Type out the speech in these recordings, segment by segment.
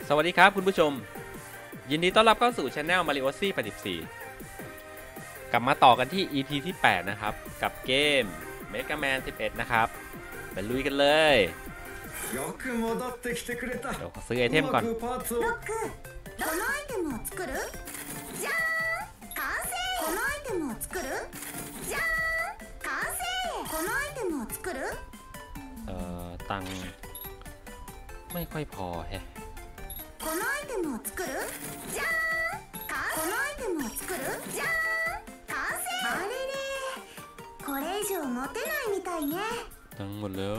สวัสดีครับคุณผู้ชมยินดีต้อนรับเข้าสู่ Channel Mariosi 84กลับมาต่อกันที่ EP ที่ 8 นะครับกับเกม Mega Man 11 นะครับไปลุยกันเลยเดี๋ยวขอซื้อไอเทมก่อนロックこのアイテムを作るじゃーん完成このアイテムを作るじゃーん完成このアイテムを作るตังค์ไม่ค่อยพอแฮะこのアイテムを作るじゃーんこのアイテムを作るじゃーん完成あれれこれ以上持てないみたいねตังค์หมดแล้ว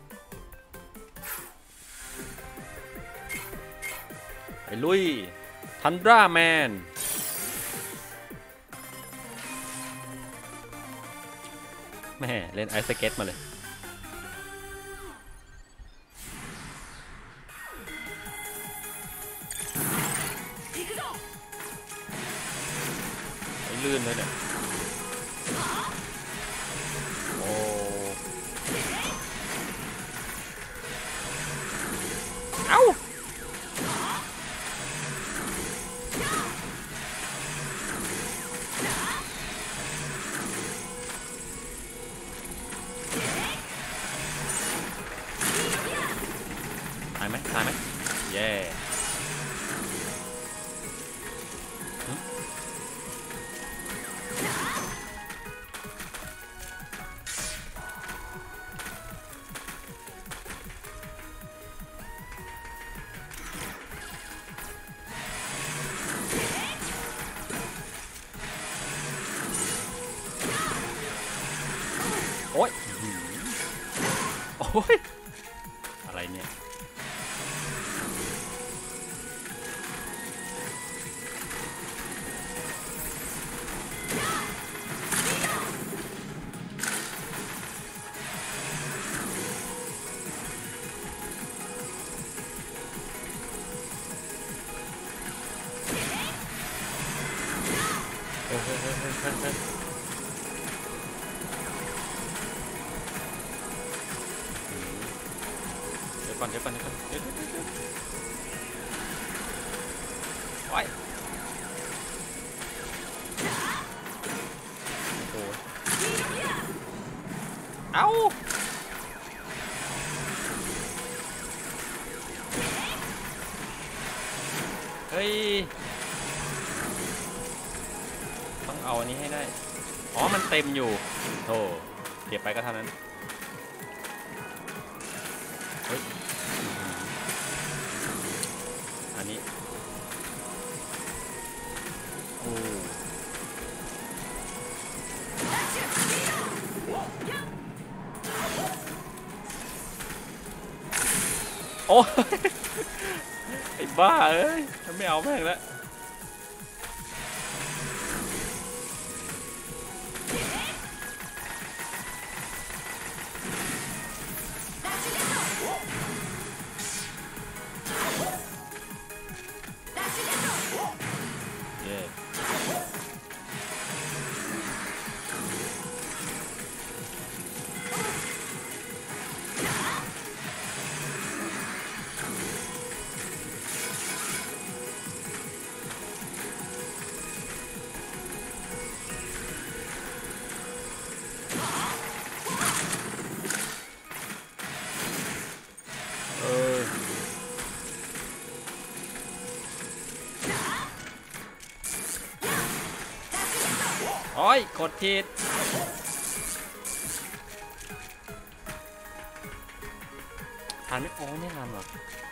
ไปลุยทันดราแมนแม่เล่นไอซ์สเก็ตมาเลยลื่นเลยเนี่ยโอ้เอ้าตายไหมตายไหมเย้โอ๊ยโอ๊ยอะไรเนี่ยเดี๋ยวก่อนโอ๊ยโอ้เอ้าเฮ้ยต้องเอาอันนี้ให้ได้อ๋อมันเต็มอยู่โธ่เก็บไปก็เท่านั้นเฮ้ยอันนี้โอ้โอ้ไอ้บ้าเอ้ยไม่เอาแม่งแล้วโอ้ยกดผิดทานไม่โอ้ไม่ทานหรอ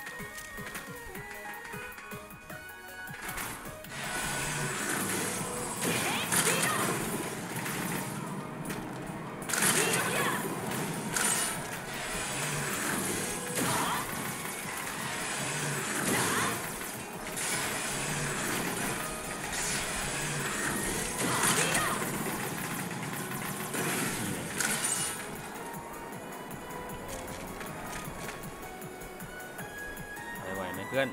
เพื่อน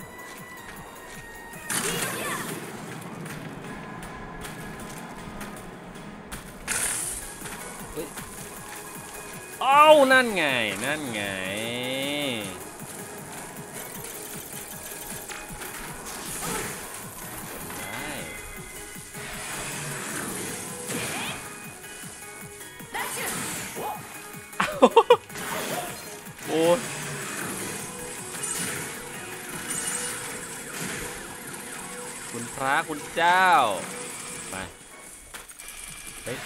เอ้านั่นไงคุณพระคุณเจ้าไปเฮ้ย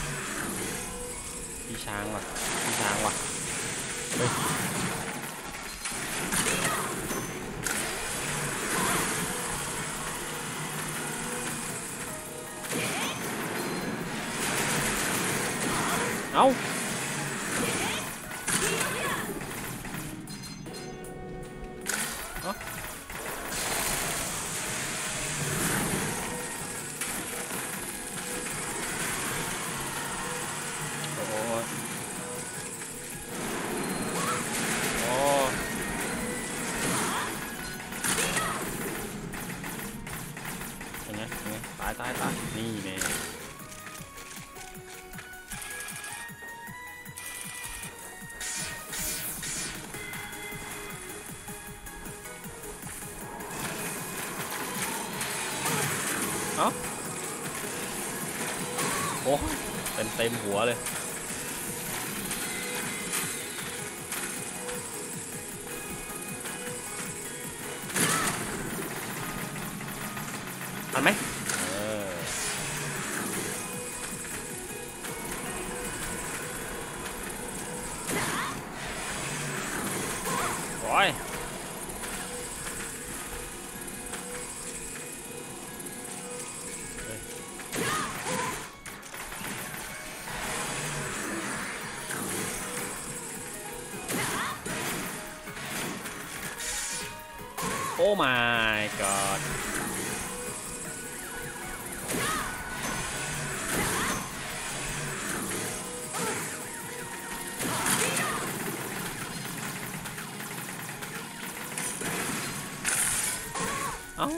พี่ช้างว่ะพี่ช้างว่ะเฮ้ยเอ้าตายนี่แน่เอ้าโอ้เต็มหัวเลยทันไหมโอ้ยโอ้ my god เอ้า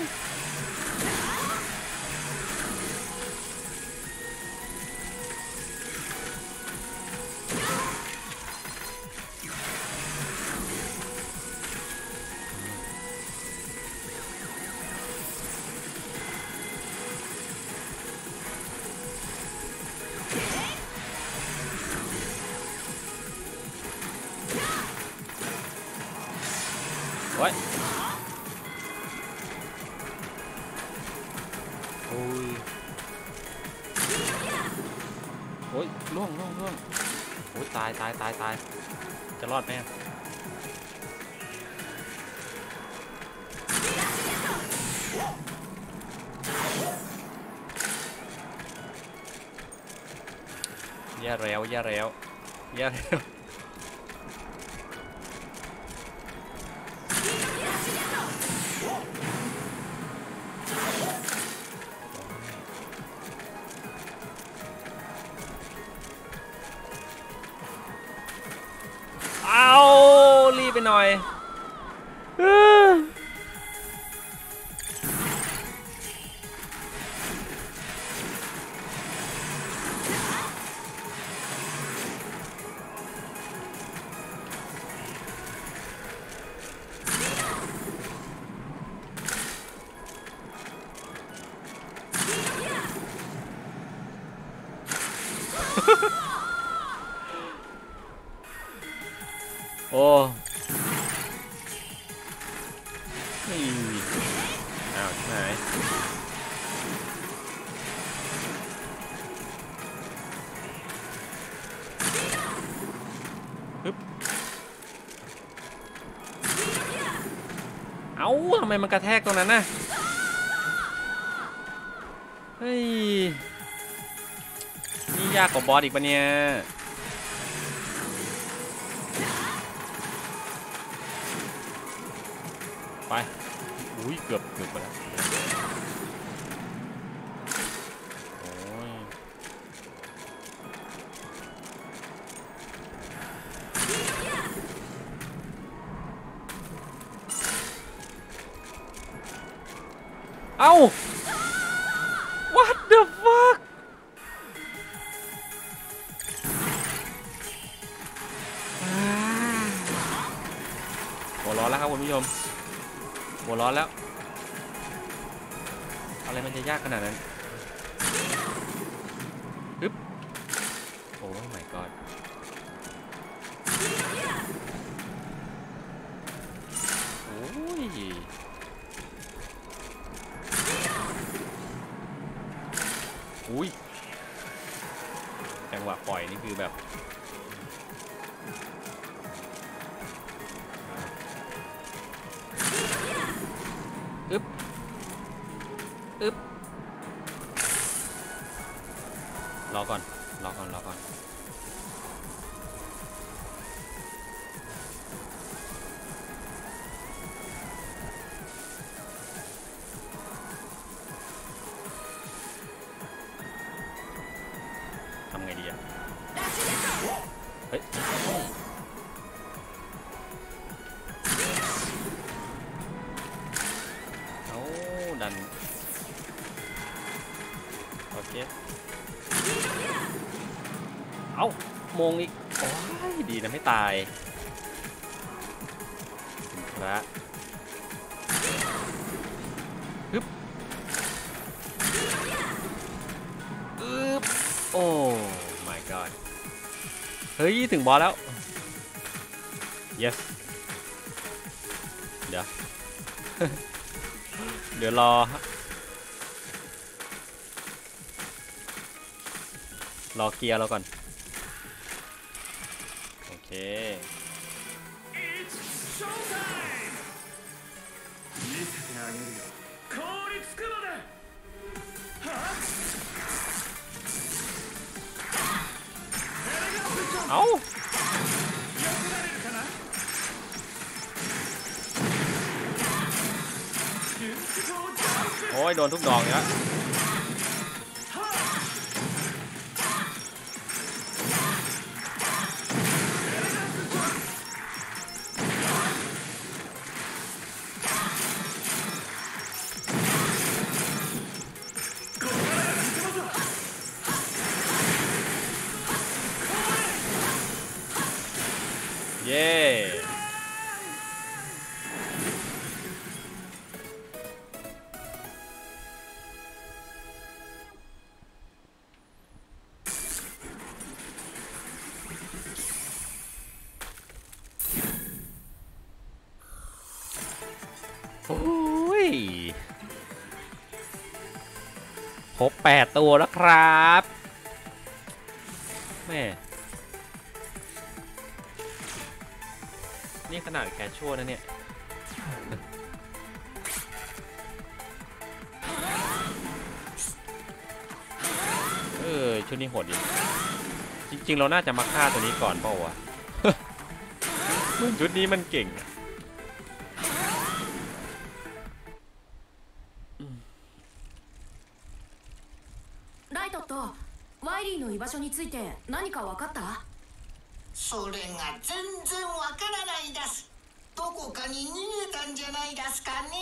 โอ้ยโอ้ยล่วงโอ้ยตายจะรอดไหมแย่แล้วเอารีบไปหน่อยโอ้นี่อ้าวไหนฮึบเอ้าทำไมมันกระแทกตรงนั้นน่ะเฮ้ยนี่ยากกว่าบอสอีกปะเนี่ยไปอุ้ยเกือบไปแล้วโอ้ยเอ้า what the fuck หัวร้อนแล้วครับคุณผู้ชมหัวร้อนแล้วอะไรมันจะยากขนาดนั้นปึ๊บโอ้ my god อุ้ยจังหวะปล่อยนี่คือแบบอึ๊บอึ๊บรอก่อนทำไงดีอะเฮ้ยเอาดันโอเคเอามงอีกโอ้ยดีนะไม่ตายพระฮึบอึ๊บโอ้ my god เฮ้ยถึงบอสแล้ว yes เดี๋ยว เดี๋ยวรอเกียร์เราก่อนโอเคเอาโอ้ยโดนทุกดอกเนี่ยเย้โอ้ยครบ8 ตัวแล้วครับแม่นี่ขนาดแคชชัวร์นะเนี่ยชุดนี้โหดดีจริงๆเราน่าจะมาฆ่าตัวนี้ก่อนเปล่าวะ ชุดนี้มันเก่งライトとワイリーの居場所について何か分かった？ それが全然わからないです。どこかに逃げたんじゃないですかね。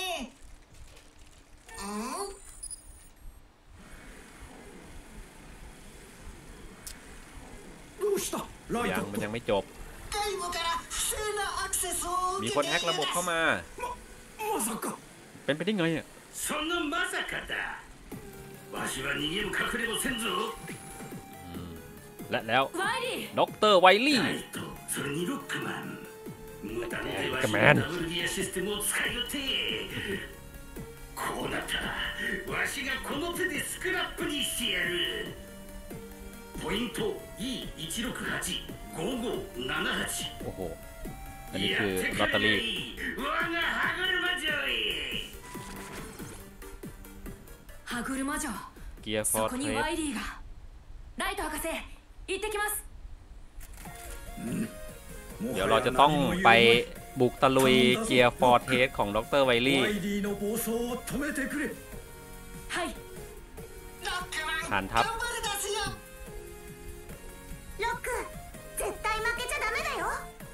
どうしたライトมันยังไม่จบ外部から不正なアクセスをมีคนแฮกระบบเข้ามาまさかเป็นไปได้ไงอ่ะそのまさかだわしは逃げる隠れもせんぞและแล้วワイリーด็อกเตอร์ไวลี่ライトそれにロックマン無駄にわしのダブルギアシステムを使いよってこうなったらわしがこの手でスクラップにしてやるポイント E1685578 โอ้โหอันนี้คือลอตเตอรี่我が歯車城へ歯車城เกียร์ฟอร์そこにワイリーがライト博士行ってきますเดี๋ยวเราจะต้องไปบุกตะลุยเกียร์ฟอร์เทสของดรไวลี่ฐานทัพロック絶対負けちゃダメだよ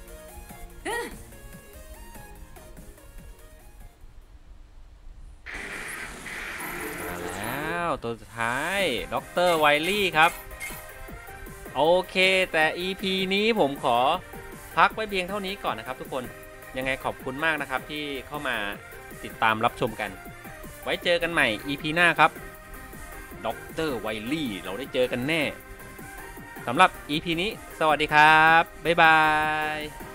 มาแล้วตัวสุดท้ายดรไวลี่ครับโอเคแต่ EP นี้ผมขอพักไว้เพียงเท่านี้ก่อนนะครับทุกคนยังไงขอบคุณมากนะครับที่เข้ามาติดตามรับชมกันไว้เจอกันใหม่ EP หน้าครับดรไวลี่เราได้เจอกันแน่สำหรับ EP นี้สวัสดีครับบ๊ายบาย